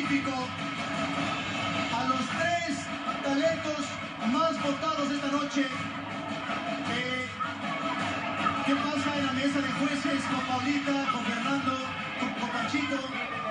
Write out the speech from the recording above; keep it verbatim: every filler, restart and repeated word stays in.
honorífico a los tres talentos más votados esta noche. Eh, ¿Qué pasa en la mesa de jueces con Paulita, con Fernando, con, con Panchito?